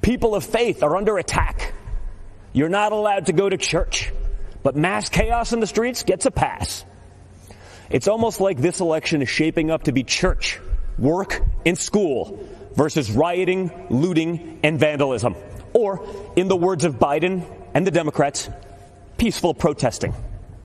People of faith are under attack. You're not allowed to go to church, but mass chaos in the streets gets a pass. It's almost like this election is shaping up to be church, work, and school versus rioting, looting, and vandalism. Or, in the words of Biden and the Democrats, peaceful protesting.